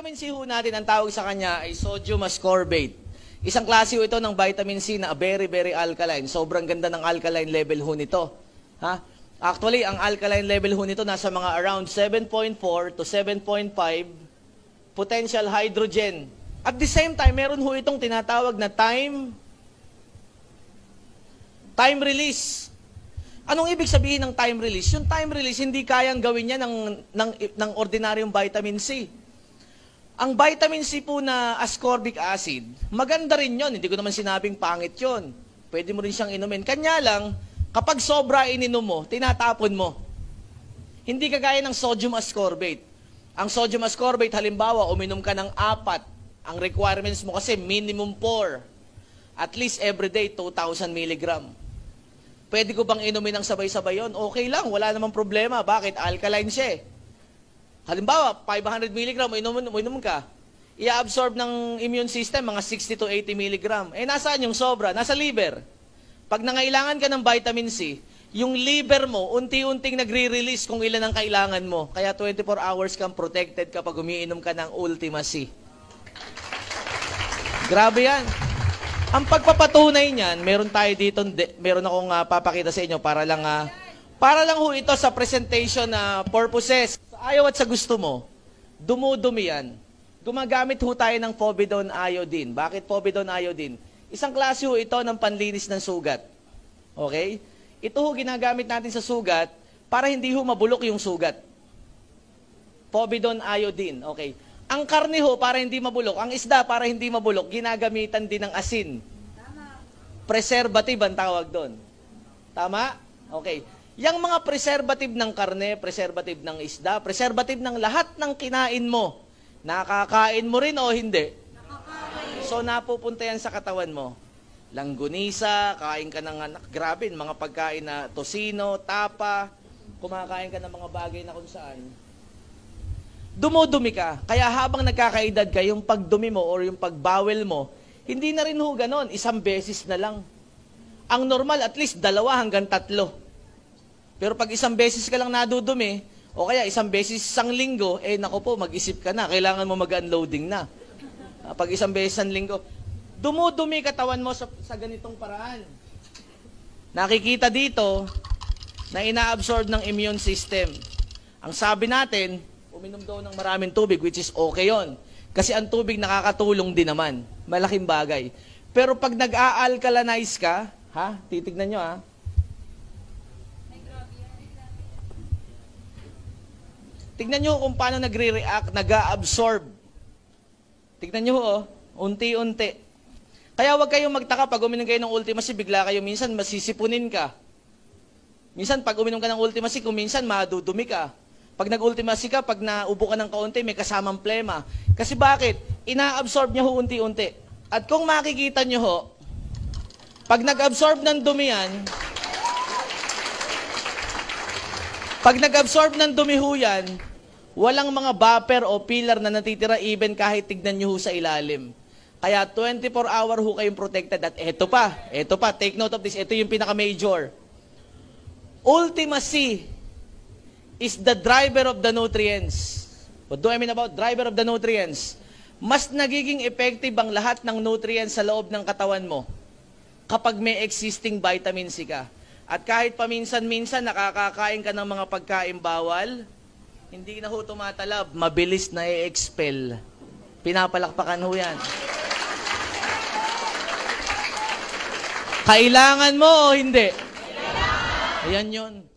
vitamin C ho natin, ang tawag sa kanya ay sodium ascorbate. Isang klase ho ito ng vitamin C na very, very alkaline. Sobrang ganda ng alkaline level ho nito. Ha? Actually, ang alkaline level ho nito nasa mga around 7.4 to 7.5 potential hydrogen. At the same time, meron ho itong tinatawag na time release. Anong ibig sabihin ng time release? Yung time release, hindi kayang gawin niya ng ordinaryong vitamin C. Ang vitamin C po na ascorbic acid, maganda rin yun. Hindi ko naman sinabing pangit yun. Pwede mo rin siyang inumin. Kanya lang, kapag sobra ininom mo, tinatapon mo. Hindi kagaya ng sodium ascorbate. Ang sodium ascorbate, halimbawa, uminom ka ng 4. Ang requirements mo kasi minimum 4. At least everyday, 2,000 milligram. Pwede ko bang inumin ng sabay-sabay yun? Okay lang, wala namang problema. Bakit? Alkaline siya eh. Halimbawa, 500 mg, uminom ka. I-absorb ng immune system, mga 60 to 80 mg. Eh, nasaan yung sobra? Nasa liver. Pag nangailangan ka ng vitamin C, yung liver mo, unti-unting nagre-release kung ilan ang kailangan mo. Kaya 24 hours kang protected kapag umiinom ka ng Ultima C. Grabe yan. Ang pagpapatunay niyan, meron tayo dito, meron akong papakita sa inyo para lang ho ito sa presentation purposes. Sa ayaw at sa gusto mo, dumudumi yan. Gumagamit ho tayo ng povidone iodine. Bakit povidone iodine? Isang klase ho ito ng panlinis ng sugat. Okay? Ito ho ginagamit natin sa sugat para hindi ho mabulok yung sugat. Povidone iodine. Okay. Ang karne ho, para hindi mabulok. Ang isda, para hindi mabulok, ginagamitan din ng asin. Tama. Preservative ang tawag doon. Tama? Okay. Yang mga preservative ng karne, preservative ng isda, preservative ng lahat ng kinain mo, nakakain mo rin o hindi? Nakakain. So, napupunta yan sa katawan mo. Langgunisa, kain ka ng, grabe, mga pagkain na tosino, tapa, kumakain ka ng mga bagay na kung saan dumudumi ka. Kaya habang nagkakaedad ka, yung pagdumi mo or yung pagbawel mo, hindi na rin ho ganon. Isang beses na lang. Ang normal, at least 2 hanggang 3. Pero pag isang beses ka lang nadudumi, o kaya isang beses isang linggo, eh nako po, mag-isip ka na. Kailangan mo mag-unloading na. Pag isang beses isang linggo, dumudumi katawan mo sa ganitong paraan. Nakikita dito na ina-absorb ng immune system. Ang sabi natin, uminom daw ng maraming tubig, which is okay yon. Kasi ang tubig nakakatulong din naman. Malaking bagay. Pero pag nag-a-alkalinize ka, ha? Titignan nyo, ha? Tignan nyo kung paano nagre-react, nag-a-absorb. Tignan nyo, oh. Unti-unti. Kaya huwag kayong magtaka pag uminom kayo ng Ultima C, bigla kayo minsan masisipunin ka. Minsan pag uminom ka ng Ultima C, kung minsan madudumi ka. Pag nag-Ultima C ka, pag naubo ka ng kaunti, may kasamang plema. Kasi bakit? Ina-absorb niya ho unti-unti. At kung makikita niyo ho, pag nag-absorb ng dumi yan, pag nag-absorb ng dumi ho yan, walang mga vapor o pillar na natitira even kahit tignan niyo ho sa ilalim. Kaya 24-hour ho kayong protected. At eto pa, take note of this, ito yung pinaka-major. Ultima C is the driver of the nutrients. What do I mean about driver of the nutrients? Mas nagiging effective ang lahat ng nutrients sa loob ng katawan mo kapag may existing vitamin C ka. At kahit paminsan-minsan nakakakain ka ng mga pagkain bawal, hindi na ho tumatalab, mabilis na i-expel. Pinapalakpakan ho yan. Kailangan mo o hindi? Kailangan. Ayan yun.